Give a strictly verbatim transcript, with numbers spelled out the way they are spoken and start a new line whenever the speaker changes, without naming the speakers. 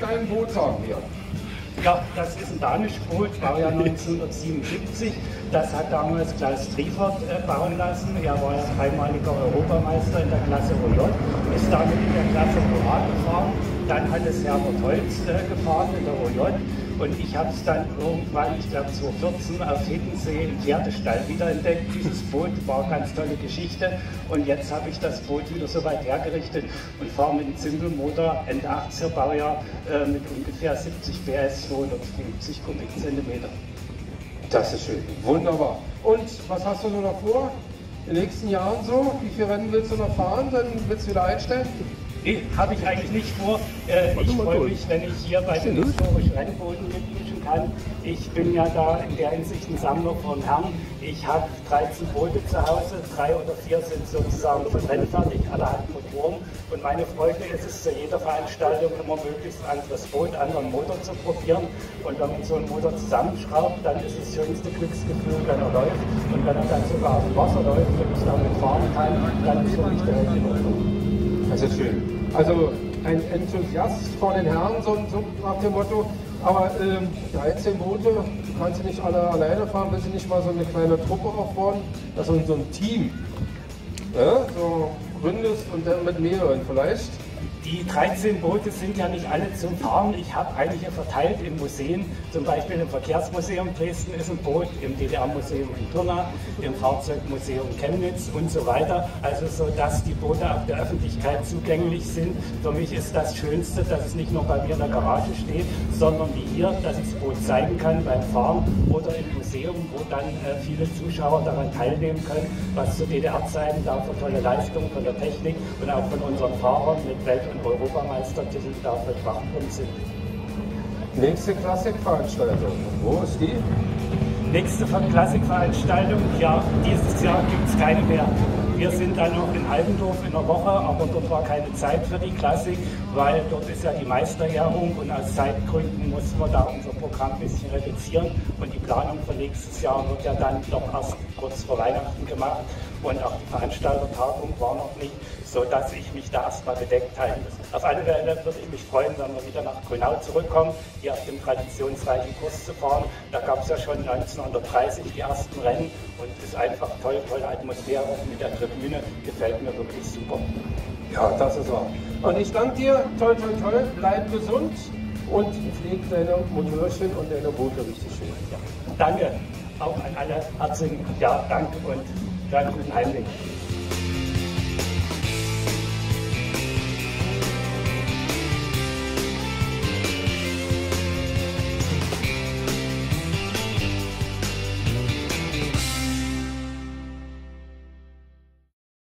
deinem Boot sagen wir?
Ja, das ist ein Danisch-Boot, war ja neunzehnhundertsiebenundsiebzig. Das hat damals Klaus Triefert äh, bauen lassen. Er war ja dreimaliger Europameister in der Klasse O J, ist damit in der Klasse O A gefahren. Dann hat es Herbert Holz äh, gefahren in der O J. Und ich habe es dann irgendwann, ich glaube zweitausendvierzehn, auf Hiddensee im Pferdestall wiederentdeckt. Dieses Boot war eine ganz tolle Geschichte. Und jetzt habe ich das Boot wieder so weit hergerichtet und fahre mit einem Zimbelmotor, Ende achtziger Baujahr, äh, mit ungefähr siebzig P S, zweihundertfünfzig Kubikzentimeter.
Das ist schön, wunderbar. Und was hast du noch vor? In den nächsten Jahren so? Wie viele Rennen willst du noch fahren? Dann willst du wieder einstellen?
Nee, habe ich eigentlich nicht vor. Äh, ich freue mich, wenn ich hier bei den historischen Rennbooten mitmischen kann. Ich bin ja da in der Hinsicht ein Sammler von Herren. Ich habe dreizehn Boote zu Hause, drei oder vier sind sozusagen schon rennfertig, alle haben Motoren. Und meine Freude ist es, zu jeder Veranstaltung immer möglichst ein anderes Boot, einen anderen Motor zu probieren. Und wenn man so einen Motor zusammenschraubt, dann ist das schönste Glücksgefühl, wenn er läuft. Und wenn er dann sogar auf dem Wasser läuft und ich damit fahren kann, dann ist für mich der Welt in Ordnung.
Das ist schön. Also ein Enthusiast vor den Herren, so, so nach dem Motto. Aber ähm, dreizehn Boote, du kannst sie nicht alle alleine fahren, willst du nicht mal so eine kleine Truppe aufbauen, also so ein Team, ja, so gründest und dann mit mehreren vielleicht?
Die dreizehn Boote sind ja nicht alle zum Fahren. Ich habe einige verteilt in Museen. Zum Beispiel im Verkehrsmuseum Dresden ist ein Boot, im D D R-Museum in Pirna, im Fahrzeugmuseum Chemnitz und so weiter. Also so, dass die Boote auch der Öffentlichkeit zugänglich sind. Für mich ist das Schönste, dass es nicht nur bei mir in der Garage steht, sondern wie hier, dass ich das Boot zeigen kann beim Fahren oder im Museum, wo dann äh, viele Zuschauer daran teilnehmen können, was zu D D R-Zeiten da für tolle Leistungen von der Technik und auch von unseren Fahrern mit Welt- und Europameistertitel da betracht sind.
Nächste Klassikveranstaltung, wo ist die?
Nächste Klassikveranstaltung, ja, dieses Jahr gibt es keine mehr. Wir sind dann noch in Albendorf in der Woche, aber dort war keine Zeit für die Klassik, weil dort ist ja die Meisterjährung und aus Zeitgründen mussten wir da unser Programm ein bisschen reduzieren und die Planung für nächstes Jahr wird ja dann doch erst kurz vor Weihnachten gemacht und auch die Veranstaltertagung war noch nicht, sodass ich mich da erstmal bedeckt halten muss. Auf alle Fälle würde ich mich freuen, wenn wir wieder nach Grünau zurückkommen, hier auf dem traditionsreichen Kurs zu fahren. Da gab es ja schon neunzehnhundertdreißig die ersten Rennen und es ist einfach toll, tolle Atmosphäre mit der Tribüne, gefällt mir wirklich super.
Ja, das ist wahr. Und ich danke dir, toll, toll, toll, bleib gesund und pfleg deine Motorchen und deine Boote richtig schön.
Ja, danke auch an alle herzlichen ja, Dank und für einen guten Heimweg.